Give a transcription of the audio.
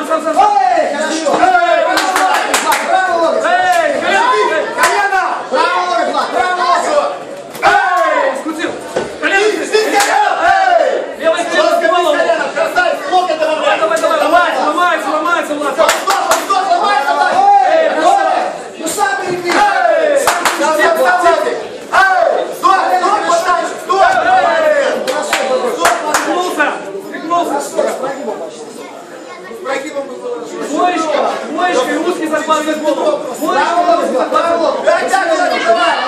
сам. Эй, хорошо. Право локоть. Эй, Колено. Право локоть, Влад. Право локоть. эй, скрутил. Колено. Эй, левой коленом в голову. Красавец, локоть добавляй. Давай, ломается, Влад. Подстop, ломается, Влад. Эй, хорошо. Ну сам перебил. Эй, Двоечка, и узкий захват за голову. Двоечка, узкий захват за голову.